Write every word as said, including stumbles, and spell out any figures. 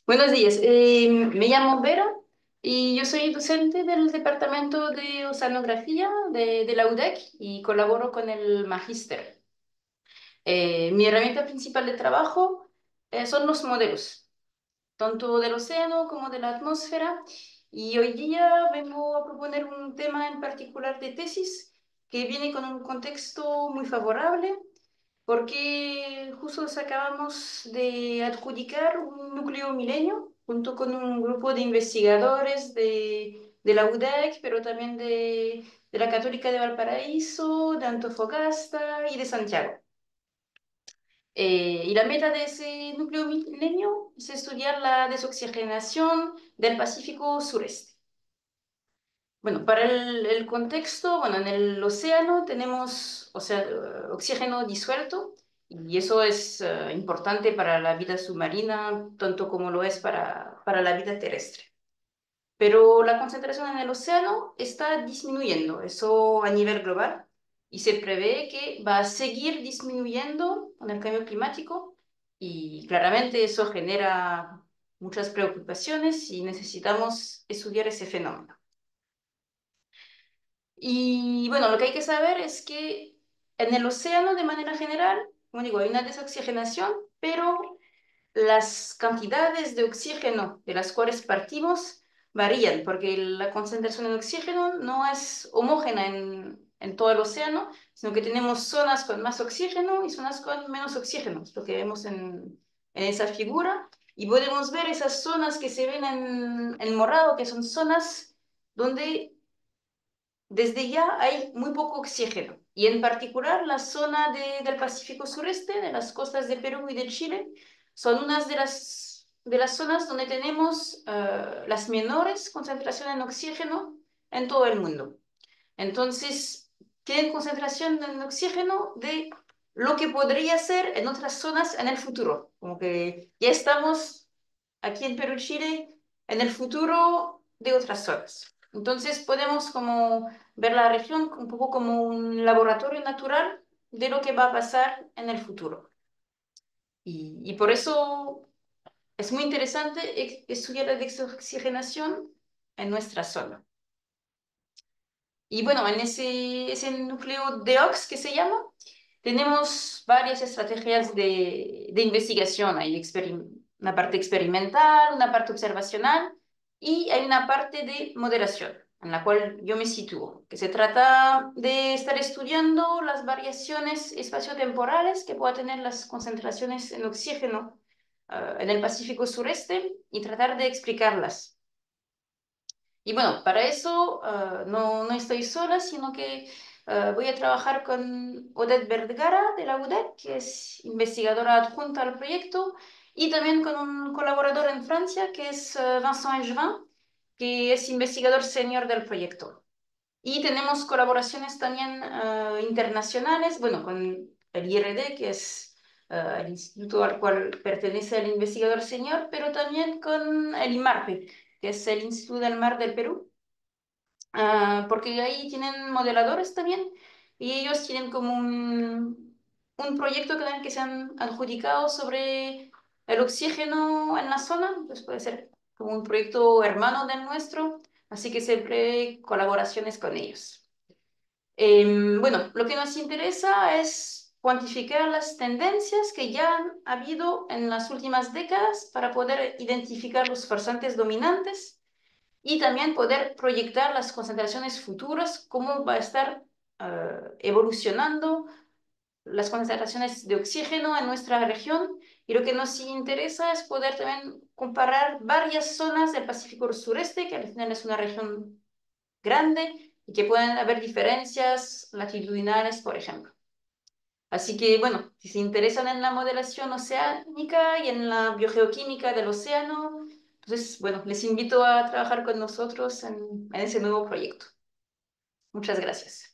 Buenos días, eh, me llamo Vera y yo soy docente del Departamento de Oceanografía de, de la U D E C y colaboro con el Magíster. Eh, mi herramienta principal de trabajo eh, son los modelos, tanto del océano como de la atmósfera, y hoy día vengo a proponer un tema en particular de tesis que viene con un contexto muy favorable porque justo nos acabamos de adjudicar un núcleo milenio junto con un grupo de investigadores de, de la U D E C, pero también de, de la Católica de Valparaíso, de Antofagasta y de Santiago. Eh, y la meta de ese núcleo milenio es estudiar la desoxigenación del Pacífico sureste. Bueno, para el, el contexto, bueno, en el océano tenemos, o sea, eh, oxígeno disuelto y eso es eh, importante para la vida submarina, tanto como lo es para, para la vida terrestre. Pero la concentración en el océano está disminuyendo, eso a nivel global, y se prevé que va a seguir disminuyendo con el cambio climático y claramente eso genera muchas preocupaciones y necesitamos estudiar ese fenómeno. Y bueno, lo que hay que saber es que en el océano, de manera general, como digo, hay una desoxigenación, pero las cantidades de oxígeno de las cuales partimos varían, porque la concentración de oxígeno no es homogénea en, en todo el océano, sino que tenemos zonas con más oxígeno y zonas con menos oxígeno, es lo que vemos en, en esa figura. Y podemos ver esas zonas que se ven en, en morado, que son zonas donde desde ya hay muy poco oxígeno y en particular la zona de- del Pacífico sureste, de las costas de Perú y de Chile, son unas de las, de las zonas donde tenemos eh, las menores concentraciones en oxígeno en todo el mundo. Entonces, tienen concentración en oxígeno de lo que podría ser en otras zonas en el futuro, como que ya estamos aquí en Perú y Chile en el futuro de otras zonas. Entonces podemos como ver la región un poco como un laboratorio natural de lo que va a pasar en el futuro. Y, y por eso es muy interesante ex- estudiar la desoxigenación en nuestra zona. Y bueno, en ese, ese núcleo D O X que se llama, tenemos varias estrategias de, de investigación. Hay experim- una parte experimental, una parte observacional y hay una parte de moderación, en la cual yo me sitúo, que se trata de estar estudiando las variaciones espaciotemporales que pueda tener las concentraciones en oxígeno eh, en el Pacífico sureste y tratar de explicarlas. Y bueno, para eso uh, no, no estoy sola, sino que uh, voy a trabajar con Odette Vergara de la U D E C, que es investigadora adjunta al proyecto, y también con un colaborador en Francia, que es uh, Vincent Engevin, que es investigador senior del proyecto. Y tenemos colaboraciones también uh, internacionales, bueno, con el I R D, que es uh, el instituto al cual pertenece el investigador senior, pero también con el IMARPE, que es el Instituto del Mar del Perú, ah, porque ahí tienen modeladores también y ellos tienen como un, un proyecto que, que se han adjudicado sobre el oxígeno en la zona, pues puede ser como un proyecto hermano del nuestro, así que se prevé colaboraciones con ellos. Em, bueno, lo que nos interesa es cuantificar las tendencias que ya han habido en las últimas décadas para poder identificar los forzantes dominantes y también poder proyectar las concentraciones futuras, cómo va a estar eh, evolucionando las concentraciones de oxígeno en nuestra región. Y lo que nos interesa es poder también comparar varias zonas del Pacífico sureste, que al final es una región grande y que pueden haber diferencias latitudinales, por ejemplo. Así que, bueno, si se interesan en la modelación oceánica y en la biogeoquímica del océano, entonces, bueno, les invito a trabajar con nosotros en, en ese nuevo proyecto. Muchas gracias.